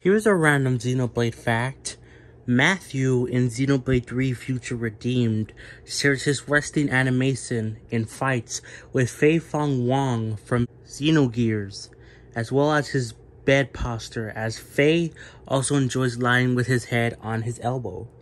Here's a random Xenoblade fact. Matthew in Xenoblade 3 Future Redeemed shares his resting animation in fights with Fong Wong from Xenogears, as well as his bed posture, as Faye also enjoys lying with his head on his elbow.